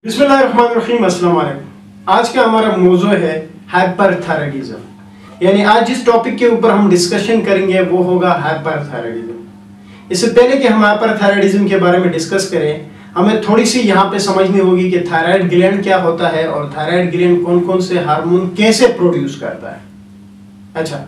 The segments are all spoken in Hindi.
बिस्मिल्लाहिर्रहमानिर्रहीम, अस्सलाम वालेकुम। आज का हमारा मौजू है हाइपरथायराइडिज्म, यानी आज जिस टॉपिक के ऊपर हम डिस्कशन करेंगे वो होगा हाइपरथायराइडिज्म। इससे पहले कि हम हाइपरथायराइडिज्म के बारे में डिस्कस करें, हमें थोड़ी सी यहाँ पे समझनी होगी कि थायराइड ग्लैंड क्या होता है और थायराइड ग्लैंड कौन कौन से हार्मोन कैसे प्रोड्यूस करता है। अच्छा,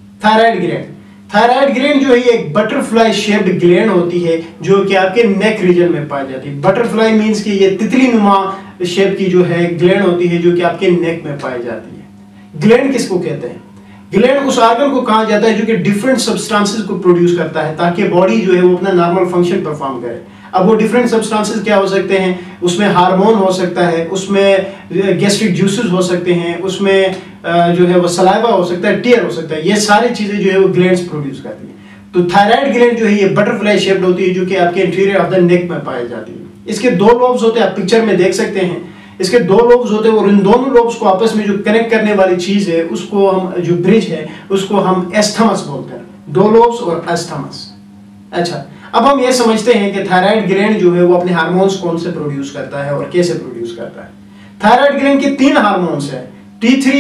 थायराइड ग्लैंड जो है एक बटरफ्लाई शेप्ड ग्लैंड होती है जो कि आपके नेक रीजन में पाई जाती है। बटरफ्लाई मींस कि ये तितली नुमा शेप की जो है ग्लैंड होती है जो कि आपके नेक में पाई जाती है। ग्लैंड किसको कहते हैं? ग्लैंड उस ऑर्गन को कहा जाता है जो कि डिफरेंट सब्सटेंसेस को प्रोड्यूस करता है ताकि बॉडी जो है वो अपना नॉर्मल फंक्शन परफॉर्म करे। अब वो डिफरेंट सब्सटेंसेस क्या हो सकते हैं? उसमें हार्मोन हो सकता है, उसमें गैस्ट्रिक जूसेस हो सकते हैं, उसमें जो है वो सलाइवा हो सकता है, टीयर हो सकता है। ये सारी चीजें जो है वो ग्लैंड्स प्रोड्यूस करती हैं। तो थायराइड ग्लैंड जो है ये बटरफ्लाई शेप्ड होती है जो कि आपके इंटीरियर ऑफ द नेक में पाई जाती है। इसके दो लोब्स होते हैं, आप पिक्चर में देख सकते हैं। इसके दो लोब्स होते हैं और इन दोनों लोब्स को आपस में जो कनेक्ट करने वाली चीज है उसको हम, जो ब्रिज है उसको हम एस्थमस बोलते हैं। दो लोब्स और एस्थमस। अच्छा, अब हम ये समझते हैं कि थायराइड ग्लैंड जो है वो अपने हार्मोन्स कौन से प्रोड्यूस करता है और कैसे प्रोड्यूस करता है। थायराइड ग्लैंड के तीन हार्मोन्स हैं, T3,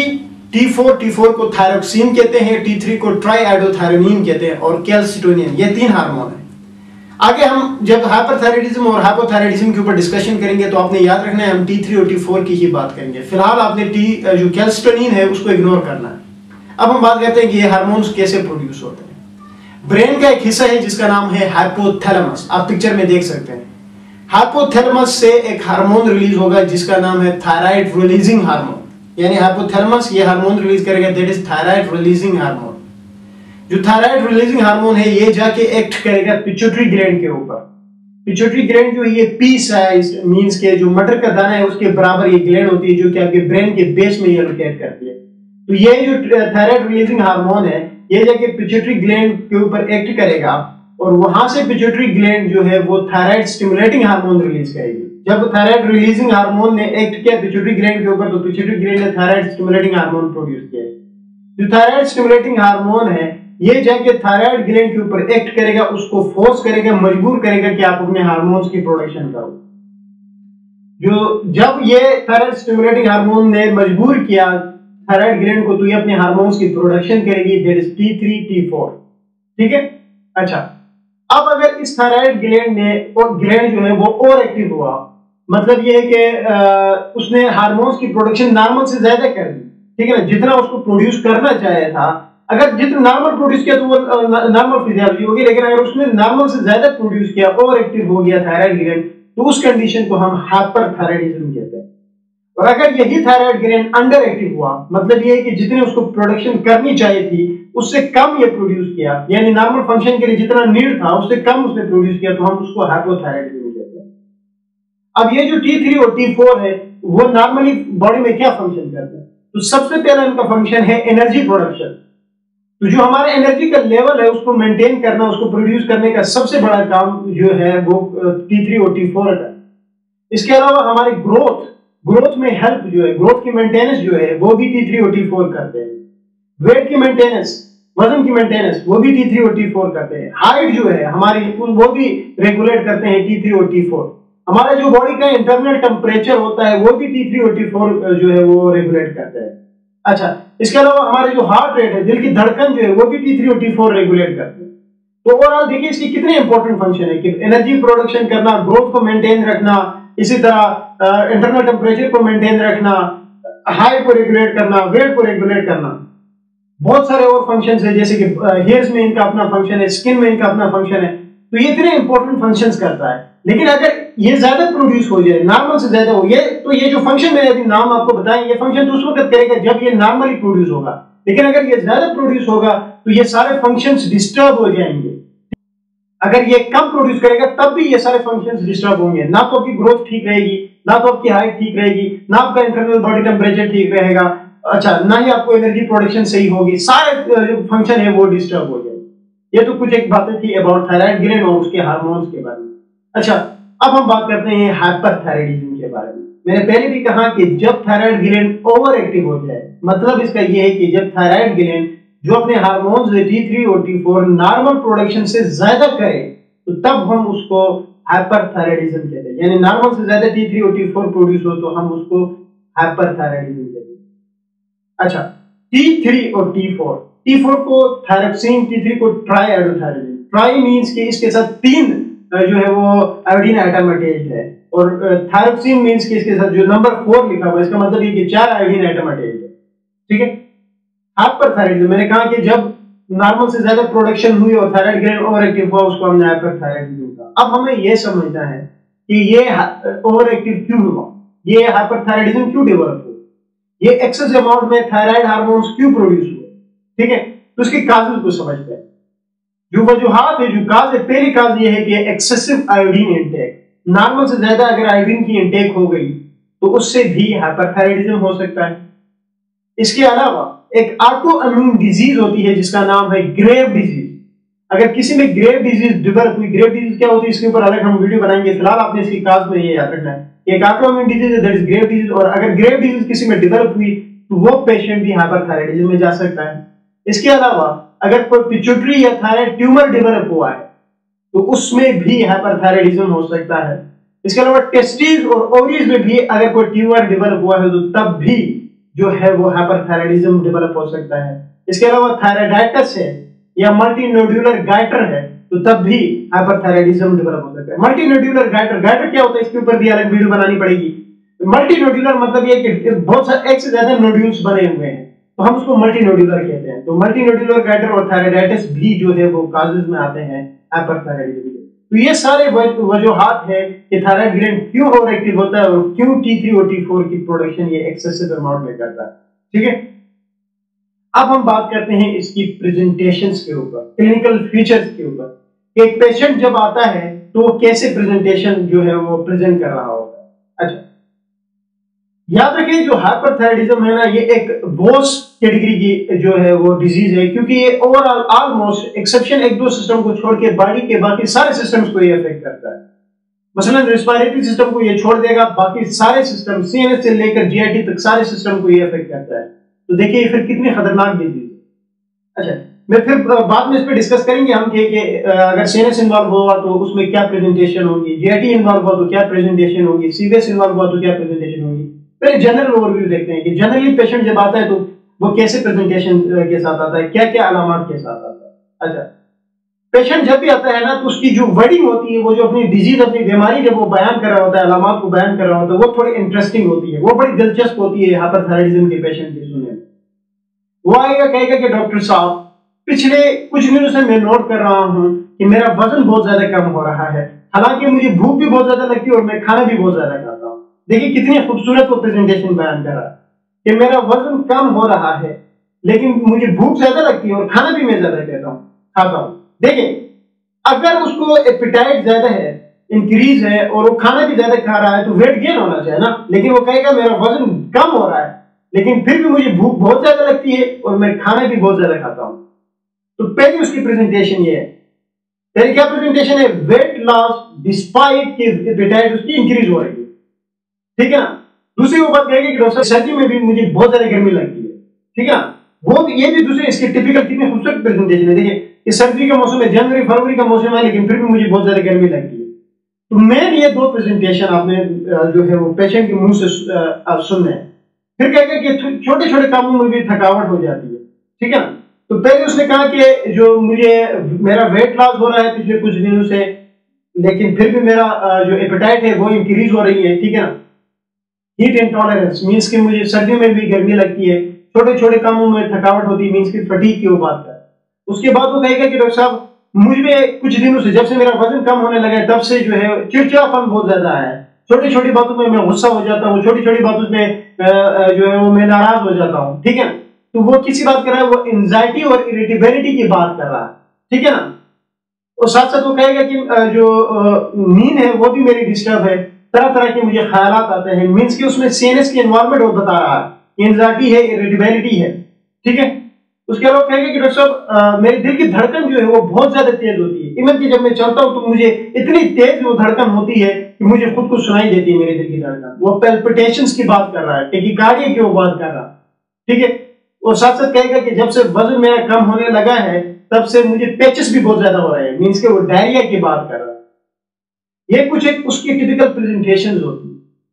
T4 को थायरोक्सिन कहते हैं, T3 को ट्राइआइडोथायरोनिन कहते हैं और कैल्सिटोनिन, ये तीन हार्मोन हैं। आगे हम जब हाइपरथायराइडिज्म और हाइपोथायराइडिज्म के ऊपर डिस्कशन करेंगे तो आपने याद रखना है हम T3 और T4 की ही बात करेंगे। फिलहाल आपने जो कैल्सिटोनिन है उसको इग्नोर करना है। अब हम बात करते हैं कि ये हार्मोन्स कैसे प्रोड्यूस होते हैं। ब्रेन का एक हिस्सा है जिसका नाम है हाइपोथैलेमस, आप पिक्चर में देख सकते हैं। हाइपोथैलेमस से एक हार्मोन रिलीज होगा जिसका नाम है थायराइड रिलीजिंग हार्मोन, यानी हाइपोथैलेमस ये हार्मोन रिलीज करेगा, that is thyroid releasing hormone. जो थायराइड रिलीजिंग हार्मोन है ये जाके एक्ट करेगा पिट्यूटरी ग्लैंड के ऊपर। पिट्यूटरी ग्लैंड जो ये पी साइज मींस के जो मटर का दाना है उसके बराबर ये ग्लैंड होती है जो कि आपके ब्रेन के बेस में ये लोकेट करती है। तो ये जो थायराइड रिलीजिंग हार्मोन है ये जाके पिट्यूटरी ग्लैंड के ऊपर एक्ट करेगा और वहां से पिट्यूटरी ग्लैंड जो है वो थायराइड स्टिमुलेटिंग हार्मोन रिलीज करेगी। जब थायराइड रिलीजिंग हार्मोन ने एक्ट किया पिट्यूटरी ग्लैंड के ऊपर तो पिट्यूटरी ग्लैंड ने थायराइड स्टिमुलेटिंग हार्मोन प्रोड्यूस किया। जो थायराइड स्टिमुलेटिंग हार्मोन है ये जाके थायराइड ग्लैंड के ऊपर एक्ट करेगा, उसको फोर्स करेगा, मजबूर करेगा कि आप अपने हार्मोन्स की प्रोडक्शन करो। जब ये थायराइड स्टिमुलेटिंग हार्मोन ने मजबूर किया थायराइड ग्लैंड को तो ये अपने हार्मोन्स की प्रोडक्शन करेगी, दैट इज T3 T4। ठीक है। अच्छा, अब अगर इस थायराइड ग्लैंड ने और ग्लैंड जो है वो ओवर एक्टिव हुआ, मतलब ये है कि उसने हार्मोन्स की प्रोडक्शन नॉर्मल से ज्यादा कर दी, ठीक है ना, जितना उसको प्रोड्यूस करना चाहिए था। अगर जितना नॉर्मल प्रोड्यूस किया तो वो नॉर्मल फिजियोलॉजी होगी, लेकिन अगर उसने नॉर्मल से ज्यादा प्रोड्यूस किया, ओवर एक्टिव हो गया थायराइड ग्लैंड, तो उस कंडीशन को हम हाइपरथायराइडिज्म कहते हैं। और अगर यही थायराइड ग्लैंड अंडर एक्टिव हुआ, मतलब ये है कि जितने उसको प्रोडक्शन करनी चाहिए थी उससे कम ये प्रोड्यूस किया, यानी नॉर्मल फंक्शन के लिए जितना नीड था उससे कम उसने प्रोड्यूस किया, तो हम उसको हाइपोथायराइडिज्म कहते हैं। अब ये जो T3 और T4 है वो नॉर्मली बॉडी में क्या फंक्शन करते हैं? तो सबसे पहला इनका फंक्शन है एनर्जी प्रोडक्शन। तो जो हमारा एनर्जी का लेवल है उसको मेंटेन करना, उसको प्रोड्यूस करने का सबसे बड़ा काम जो है वो T3 और T4 का। इसके अलावा हमारे ग्रोथ में हेल्प जो है, ग्रोथ की मेंटेनेंस जो है वो भी T3 और T4 करते हैं। वेट की मेंटेनेंस, वजन की मेंटेनेंस वो भी T3 और T4 करते हैं। हाइट जो है हमारी वो भी रेगुलेट करते हैं T3 और T4। हमारा जो बॉडी का इंटरनल टेम्परेचर होता है वो भी T3 और T4 जो है वो रेगुलेट करते हैं। अच्छा, इसके अलावा हमारे जो हार्ट रेट है, दिल की धड़कन जो है वो भी T3 और T4 रेगुलेट करते हैं। तो ओवरऑल देखिए इसकी कितने इंपॉर्टेंट फंक्शन है कि एनर्जी प्रोडक्शन करना, ग्रोथ को मेंटेन रखना, इसी तरह इंटरनल टेम्परेचर को मेंटेन रखना, हाइट को रेगुलेट करना, वेट को रेगुलेट करना। बहुत सारे और फंक्शंस है जैसे कि हेयर्स में इनका अपना फंक्शन है, स्किन में इनका अपना फंक्शन है। तो ये इतने इंपॉर्टेंट फंक्शंस करता है। लेकिन अगर ये ज्यादा प्रोड्यूस हो जाए, नॉर्मल से ज्यादा हो, ये तो ये जो फंक्शन मैंने अभी नाम आपको बताया, ये फंक्शन तो उस वक्त करेगा जब ये नॉर्मली प्रोड्यूस होगा। लेकिन अगर ये ज्यादा प्रोड्यूस होगा तो ये सारे फंक्शंस डिस्टर्ब हो जाएंगे। अगर ये कम प्रोड्यूस करेगा तब भी ये सारे फंक्शंस डिस्टर्ब होंगे। ना तो आपकी ग्रोथ ठीक रहेगी, ना तो आपकी हाइट ठीक रहेगी, ना आपका इंटरनल बॉडी टेम्परेचर ठीक रहेगा, अच्छा, ना ही आपको एनर्जी प्रोडक्शन सही होगी, सारे जो फंक्शन है वो डिस्टर्ब हो जाएंगे। ये तो कुछ एक बातें थी अबाउट थायराइड ग्लैंड और उसके हार्मोन्स के बारे में। अच्छा, अब हम बात करते हैं हाइपरथायराइडिज्म के बारे में। मैंने पहले भी कहा कि जब थायराइड ग्लैंड ओवर एक्टिव हो जाए, मतलब इसका यह है कि जब थायराइड ग्लैंड जो अपने हार्मोन्स T3 और T4 नॉर्मल प्रोडक्शन से ज्यादा करे तो तब हम उसको हाइपरथायराइडिज्म कहते हैं, यानी नॉर्मल से ज्यादा T3 और T4 प्रोड्यूस हो तो हम उसको हाइपरथायराइडिज्म कहते हैं। अच्छा, T3 और T4 को थायरोक्सिन, T3 को ट्राईआयोडोथायरोडिन। ट्राई मींस कि इसके साथ 3 जो है वो आयोडीन आइटम अटैच्ड है, और थायरोक्सिन मींस कि इसके साथ जो नंबर 4 लिखा हुआ है इसका मतलब ये कि 4 आयोडीन आइटम अटैच्ड है। ठीक है। हाइपरथायराइडिज्म, मैंने कहा कि जब नॉर्मल से ज्यादा प्रोडक्शन हुई और थायराइड ग्लैंड ओवर एक्टिव हुआ उसको हमने हाइपरथायराइडिज्म कहा। अब हमें यह समझना है कि ये ओवर एक्टिव क्यों हुआ, ये हाइपरथायराइडिज्म क्यों डेवलप हुआ, ये एक्सेस अमाउंट में थायराइड हार्मोन्स क्यों प्रोड्यूस हुए। ठीक है, तो उसकी काजेस को समझते हैं। जो वजूहात है, जो काज है, पहली काज ये है कि एक्सेसिव आयोडीन इंटेक, नॉर्मल से ज्यादा अगर आयोडीन की इंटेक हो गई तो उससे भी हाइपरथायराइडिज्म हो सकता है। इसके अलावा एक ऑटो इम्यून डिजीज होती है जिसका नाम है ग्रेव डिजीज। अगर किसी में ग्रेव डिजीज डेवलप हुई, ग्रेव डिजीज क्या होती है इसके ऊपर अलग हम वीडियो बनाएंगे, फिलहाल आपने इसकी काज में ये याद रखना है। एक ऑटो इम्यून डिजीज है, दैट इज ग्रेव डिजीज, और अगर ग्रेव डिजीज किसी में डेवलप हुई तो वो पेशेंट भी हाइपरथायराइडिज्म में जा सकता है। इसके अलावा अगर कोई पिट्यूटरी या थायराइड ट्यूमर डेवलप हुआ है तो उसमें भी हाइपरथायराइडिज्म हो सकता है। इसके अलावा टेस्टिस और ओवरीज में भी अगर कोई ट्यूमर डेवलप हुआ है तो तब भी जो है वो हाइपरथायराइडिज्म डेवलप हो सकता है। इसके अलावा थायराइडाइटिस है या मल्टीनोड्यूलर गाइटर है तो तब भी हाइपरथायराइडिज्म डेवलप हो सकता है। मल्टीनोड्यूलर गाइटर, गाइटर क्या होता है इसके ऊपर भी अलग वीडियो बनानी पड़ेगी। मल्टीनोड्यूलर मतलब ये कि बहुत सारे एक से ज्यादा नोड्यूल्स बने हुए हैं तो हम उसको मल्टीनोड्यूलर कहते हैं। तो मल्टीनोड्यूलर गाइटर और थायराइडाइटिस भी जो है वो काजेस में आते हैं हाइपरथायराइडिज्म के। तो ये सारे वजूहात है कि थायराइड ग्लैंड क्यों ओवर एक्टिव होता है और क्यों T3 और T4 की प्रोडक्शन ये एक्सेसिव अमाउंट में करता है। ठीक है, अब हम बात करते हैं इसकी प्रेजेंटेशंस के ऊपर, क्लिनिकल फीचर्स के ऊपर। एक पेशेंट जब आता है तो वो कैसे प्रेजेंटेशन जो है वो प्रेजेंट कर रहा होता है। अच्छा, याद रखिए जो हाइपरथायराइडिज्म है ना, ये एक बोस कैटेगरी की जो है वो डिजीज है, क्योंकि ये ओवरऑल ऑलमोस्ट एक्सेप्शन एक दो सिस्टम को छोड़ के बॉडी के बाकी सारे सिस्टम्स को ये अफेक्ट करता है। मसलन रेस्पिरेटरी सिस्टम को ये छोड़ देगा, बाकी सारे सिस्टम सीएनएस से लेकर जीआईटी तक सारे सिस्टम को ये अफेक्ट करता है। तो देखिए फिर कितनी खतरनाक डिजीज है। अच्छा, मैं फिर बाद में इस पे डिस्कस करेंगे हम कि अगर सीएनएस इन्वॉल्व हुआ तो उसमें क्या प्रेजेंटेशन होगी, जीआईटी इन्वॉल्व हुआ तो क्या प्रेजेंटेशन होगी, सीवीएस इन्वॉल्व हुआ तो क्या प्रेजेंटेशन होगी। पहले जनरल ओवरव्यू देखते हैं कि जनरली पेशेंट जब आता है तो वो कैसे प्रेजेंटेशन के साथ आता है, क्या क्या अलामत के साथ आता है। अच्छा, पेशेंट जब भी आता है ना तो उसकी जो वर्डिंग होती है, वो जो अपनी डिजीज, अपनी बीमारी जब वो बयान कर रहा होता है, अलामत को बयान कर रहा होता है, वो थोड़ी इंटरेस्टिंग होती है, वो बड़ी दिलचस्प होती है हाइपरथायराइडिज्म के पेशेंट की सुनने में। वो आएगा कहेगा कि डॉक्टर साहब पिछले कुछ दिनों से मैं नोट कर रहा हूं कि मेरा वजन बहुत ज्यादा कम हो रहा है, हालांकि मुझे भूख भी बहुत ज्यादा लगती है और मैं खाना भी बहुत ज्यादा खाता हूं। देखिए कितनी खूबसूरत वो प्रेजेंटेशन बयान कर रहा है कि मेरा वजन कम हो रहा है लेकिन मुझे भूख ज्यादा लगती है और खाना भी मैं ज्यादा खाता हूं। देखिए अगर उसको एपेटाइट ज्यादा है, इंक्रीज है और वो खाना भी ज्यादा खा रहा है तो वेट गेन होना चाहिए ना, लेकिन वो कहेगा मेरा वजन कम हो रहा है लेकिन फिर भी मुझे भूख बहुत ज्यादा लगती है और मैं खाना भी बहुत ज्यादा खाता हूं। तो पहली उसकी प्रेजेंटेशन ये है। पहले क्या प्रेजेंटेशन है, वेट लॉस डिस्पाइट कि एपेटाइट उसकी इंक्रीज हो रही है। ठीक है ना। दूसरी वो बात कहेगी कि डॉक्टर सर्दी में भी मुझे बहुत ज्यादा गर्मी लगती है। ठीक है ना, वो ये भी दूसरे इसके टिपिकल कितनी खूबसूरत प्रेजेंटेशन है। देखिए कि सर्दी का मौसम है, जनवरी फरवरी का मौसम है लेकिन फिर भी मुझे बहुत ज्यादा गर्मी लगती है। तो मेन ये दो प्रेजेंटेशन आपने जो है वो पेशेंट के मुंह से सुनने हैं। फिर कहेगा कि छोटे छोटे कामों में भी थकावट हो जाती है। ठीक है ना, तो पहले उसने कहा कि जो मुझे मेरा वेट लॉस हो रहा है पिछले कुछ दिनों से लेकिन फिर भी मेरा जो एपेटाइट है वो इंक्रीज हो रही है। ठीक है ना, हीट इंटॉलरेंस मींस कि मुझे सर्दियों में भी गर्मी लगती है, छोटे छोटे कामों में थकावट होती है मींस कि फटीग की वो बात कर। उसके बाद वो कहेगा कि डॉक्टर साहब मुझे कुछ दिनों से जब से मेरा वजन कम होने लगा है तब से जो है चिड़चिड़ापन बहुत ज्यादा है, छोटी छोटी बातों में मैं गुस्सा हो जाता हूँ, छोटी छोटी बातों में जो है वो मैं नाराज हो जाता हूँ। ठीक है, तो वो किसी बात कर रहा है, वो एंजाइटी और इरिटेबिलिटी की बात कर रहा है। ठीक है ना, और साथ साथ वो कहेगा कि जो नींद है वो भी मेरी डिस्टर्ब है, तरह तरह के मुझे ख्यालात आते हैं, मींस कि उसमें सीएनएस की एनवायरनमेंट वो बता रहा है, एंजाइटी है, इरिटेबिलिटी है। ठीक है, उसके अलावा कहेगा कि डॉक्टर साहब मेरे दिल की धड़कन जो है वो बहुत ज्यादा तेज होती है, इवन कि जब मैं चलता हूं तो मुझे इतनी तेज वो धड़कन होती है कि मुझे खुद को सुनाई देती है मेरे दिल की धड़कन। वो पैल्पिटेशंस की बात कर रहा है, टेकिकार्डिया की वो बात कर रहा है। ठीक है, और साथ साथ कहेगा कि जब से वजन मेरा कम होने लगा है तब से मुझे पैचेस भी बहुत ज्यादा हो रहे हैं, मींस के वो डायरिया की बात कर रहा है। ये कुछ एक उसकी टिपिकल प्रेजेंटेशन होती है।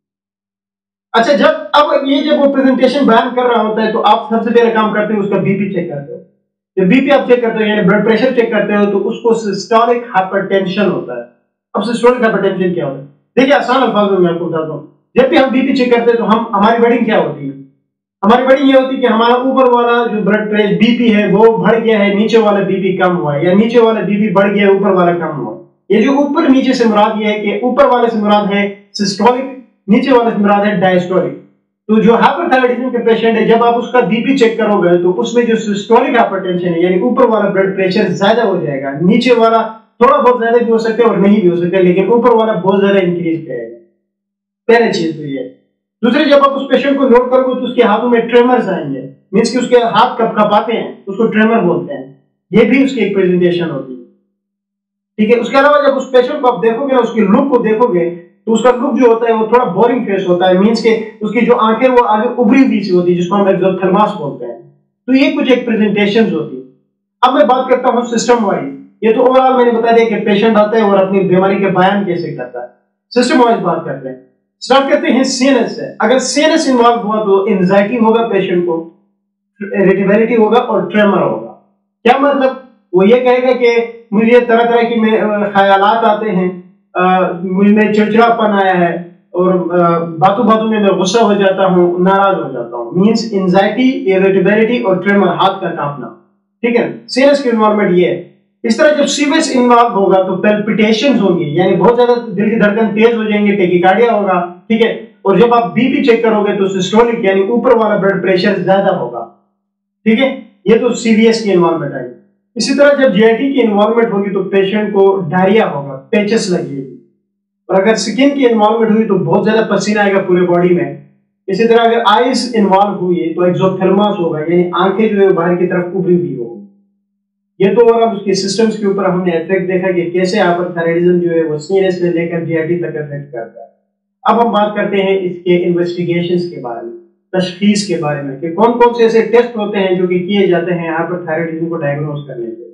अच्छा, जब वो प्रेजेंटेशन बयान कर रहा होता है तो आप सबसे पहले काम करते हो उसका बीपी चेक करते हो। जब बीपी आप चेक करते हो यानी ब्लड प्रेशर चेक करते हो तो उसको सिस्टोलिक हाइपरटेंशन होता है। अब सिस्टोलिक हाइपरटेंशन क्या होता है? देखिए आसान अल्फाज में मैं आपको बताता हूँ। जब भी हम बीपी चेक करते हैं तो हमारी वर्डिंग क्या होती है? हमारी वर्डिंग ये होती है कि हमारा ऊपर वाला जो ब्लड प्रेशर बीपी है वो बढ़ गया है, नीचे वाला बीपी कम हुआ है, या नीचे वाला बीपी बढ़ गया है, ऊपर वाला कम हुआ है। ये जो ऊपर नीचे से मुराद ये है कि ऊपर वाले से मुराद है सिस्टोलिक, नीचे वाले से मुराद है डायस्टोलिक। तो जो हाइपरथायराइडिज्म के पेशेंट है, जब आप उसका बीपी चेक करोगे तो उसमें जो सिस्टोलिक हाइपरटेंशन है यानी ऊपर वाला ब्लड प्रेशर ज्यादा हो जाएगा, नीचे वाला थोड़ा बहुत ज्यादा भी हो सकता है और नहीं भी हो सकता है, लेकिन ऊपर वाला बहुत ज्यादा इंक्रीज करेगा। पहले चीज तो ये। दूसरी, जब आप उस पेशेंट को नोट करोगे तो उसके हाथों में ट्रेमर्स आएंगे, मींस कि उसके हाथ कपकपाते हैं, उसको ट्रेमर बोलते हैं। ये भी उसकी एक प्रेजेंटेशन होती है। ठीक है, उसके अलावा जब उस पेशेंट को आप देखोगे ना, उसकी लुक को देखोगे तो उसका लुक जो होता है वो थोड़ा बोरिंग फेस होता है, मींस के उसकी जो आंखें वो आगे उभरी हुई सी होती है, जिसको हम एक्सोथेल्मास बोलते हैं। तो ये कुछ एक प्रेजेंटेशंस होती है। अब मैं बात करता हूँ सिस्टम वाइज। ये तो ओवरऑल मैंने बता दिया कि पेशेंट आता है और अपनी बीमारी के बयान कैसे करता है। सिस्टम वाइज बात करते हैं। स्टार्ट करते हैं सीएनएस से। अगर सीएनएस इन्वॉल्व हुआ तो एंजाइटी होगा पेशेंट को, इरिटेबिलिटी होगा और ट्रेमर होगा। क्या मतलब? वो ये कहेगा कि मुझे तरह तरह की ख्यालात आते हैं, मुझे चिड़चिड़ापन आया है और बातों बातों में मैं गुस्सा हो जाता हूँ, नाराज हो जाता हूँ। मींस एंजाइटी, इरिटेबिलिटी और ट्रेमर, हाथ का कांपना। ठीक है, सीरियस की इन्वॉल्वमेंट ये है। इस तरह जब सीरियस इन्वॉल्व होगा तो पैल्पिटेशंस होंगी, यानी बहुत ज्यादा दिल की धड़कन तेज हो जाएंगे, टेकिकार्डिया होगा। ठीक है, और जब आप बीपी चेक करोगे तो सिस्टोलिक यानी ऊपर वाला ब्लड प्रेशर ज्यादा होगा। ठीक है, ये तो सीवीएस की इन्वॉल्वमेंट आई। इसी तरह जब जीआईटी की इन्वॉल्वमेंट होगी तो पेशेंट को डायरिया होगा, पेचेस लगेगी। और अगर स्किन की इन्वॉल्वमेंट हुई तो बहुत ज्यादा पसीना आएगा पूरे बॉडी में। इसी तरह अगर आईज इन्वॉल्व हुई तो एक्सोथेल्मास होगा, यानी आंखें जो है बाहर की तरफ उभरी हुई होगी। ये तो ओवरऑल उसके सिस्टम्स के ऊपर हमने इफेक्ट देखा कि कैसे हाइपरथायराइडिज्म जो है वो सीएनएस से लेकर जीआईटी तक इफेक्ट करता है। अब हम बात करते हैं इसके इन्वेस्टिगेशंस के बारे में, तशखीस के बारे में, कि कौन कौन से ऐसे टेस्ट होते हैं जो कि किए जाते हैं हाइपरथायराइडिज्म को डायग्नोज करने के।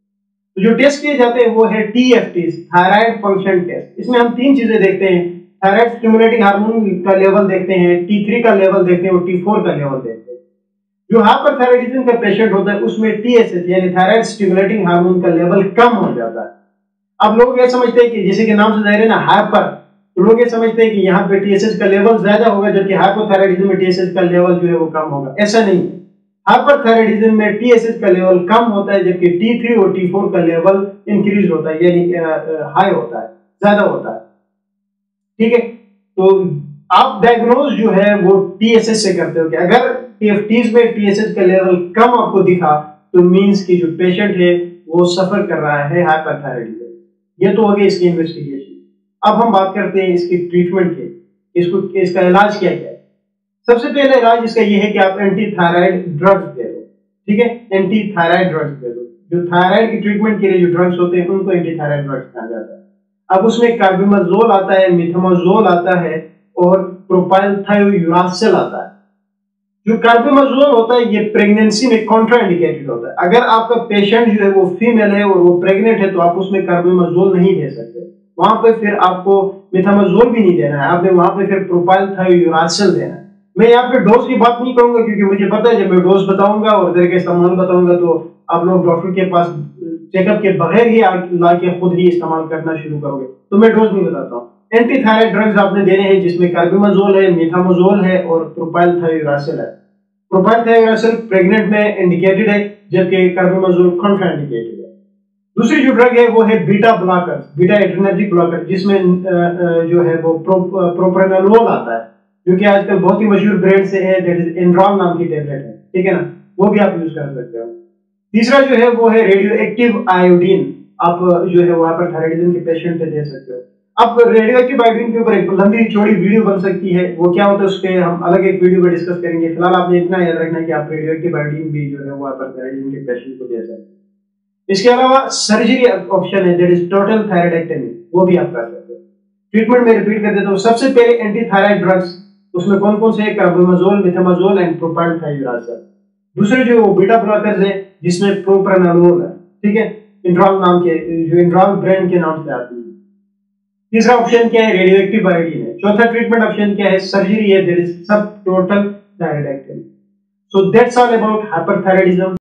तो जो टेस्ट किए जाते हैं वो है टीएफटी, थायराइड फंक्शन टेस्ट। इसमें हम तीन चीजें देखते हैं। थायराइड स्टिमुलेटिंग हार्मोन का लेवल देखते हैं, T3 का लेवल देखते हैं और T4 का लेवल देखते हैं। जो हाइपरथायराइडिज्म का पेशेंट होता है उसमें टीएसएच यानी थायराइड स्टिमुलेटिंग हार्मोन का लेवल कम हो जाता है। अब लोग ये समझते हैं कि जैसे कि नाम से जाहिर है ना हाइपर, तो लोग ये समझते हैं कि यहाँ पे टीएसएच का लेवल ज्यादा होगा जबकि हाइपोथायराइडिज्म में टीएसएच का लेवल जो है वो कम होगा। ऐसा नहीं है। हाइपरथायराइडिज्म में टीएसएच का लेवल कम होता है जबकि T3 और T4 का लेवल इंक्रीज होता है, यानी हाई होता है, ज्यादा होता है। ठीक है, तो आप डायग्नोज जो है वो टीएसएच से करते हो कि अगर टीएफटीज में टीएसएच का लेवल कम आपको दिखा तो मींस कि जो पेशेंट है वो सफर कर रहा है हाइपरथायराइडिज्म। ये तो हो गई इसकी इन्वेस्टिगेशन। अब हम बात करते हैं इसकी ट्रीटमेंट के, इसका इलाज क्या क्या है। सबसे पहले इलाज इसका ये है कि आप एंटी थायराइड ड्रग्स दे दो। ठीक है, एंटी थायराइड ड्रग्स दे दो। जो थायराइड की ट्रीटमेंट के लिए जो ड्रग्स होते हैं उनको एंटी थायराइड ड्रग्स कहा जाता है। अब उसमें कार्बिमाजोल आता है, मिथामाजोल आता है और प्रोपाइलथायोयूरासिल आता है। जो कार्बिमाजोल होता है ये प्रेगनेंसी में कॉन्ट्राइंडिकेटेड होता है। अगर आपका पेशेंट जो है वो फीमेल है और वो प्रेग्नेंट है तो आप उसमें कार्बिमाजोल नहीं दे सकते। वहां पे फिर आपको मिथामाजोल भी नहीं देना है, आपने वहां पे फिर प्रोपाइलथायोयूरासिल देना है। मैं यहाँ पे डोज की बात नहीं करूंगा क्योंकि मुझे पता है जब मैं डोज बताऊंगा और इधर के इस्तेमाल बताऊंगा तो आप लोग डॉक्टर के पास चेकअप के बगैर ही ला के खुद ही इस्तेमाल करना शुरू करोगे, तो मैं डोज नहीं बताता हूँ। एंटी थायराइड ड्रग्स आपने देने हैं जिसमें कार्बिमाजोल है, मिथामाजोल है और प्रोपाइलथायोयूरासिल है। प्रोपाइलथायोयूरासिल प्रेग्नेंट में इंडिकेटेड है जबकि कार्बिमाजोल कॉन्ट्राइंडिकेटेड है। दूसरी जो ड्रग है वो है beta blocker, beta adrenergic blocker, जिसमें जो है वो प्रोप्रानोलोल आता है, जो कि आजकल बहुत ही मशहूर ब्रांड से है, दैट इज एनरॉल नाम की टेबलेट है। ठीक है ना, वो भी आप यूज कर सकते हो। तीसरा जो है वो है रेडियो एक्टिव आयोडीन, आप जो है वो हाइपरथायराइडिज्म के पेशेंट पे दे सकते हो। अब रेडियो एक्टिव आयोडीन के ऊपर एक लंबी चौड़ी वीडियो बन सकती है, वो क्या होता है उस पर हम अलग एक वीडियो में डिस्कस करेंगे। फिलहाल आपने इतना याद रखना है कि आप रेडियो एक्टिव आयोडीन भी जो है वो हाइपरथायराइडिज्म के पेशेंट को दे सकते हैं। इसके अलावा सर्जरी ऑप्शन है, दैट इज टोटल थायराइडेक्टमी, वो भी आप कर सकते हो। ट्रीटमेंट में रिपीट कर देता हूँ। सबसे पहले एंटी थायराइड ड्रग्स, उसमें कौन कौन से? Carbimazole, methimazole and propylthiouracil. दूसरे जो बीटा ब्लॉकर्स है जिसमें प्रोप्रानोलोल है। ठीक है, इंड्रॉल नाम के, जो इंड्रॉल ब्रांड के नाम से आती है। तीसरा ऑप्शन क्या है, रेडियो एक्टिव आयोडीन है। चौथा ट्रीटमेंट ऑप्शन क्या है, सर्जरी है, that is subtotal thyroidectomy. So that's all about hyperthyroidism.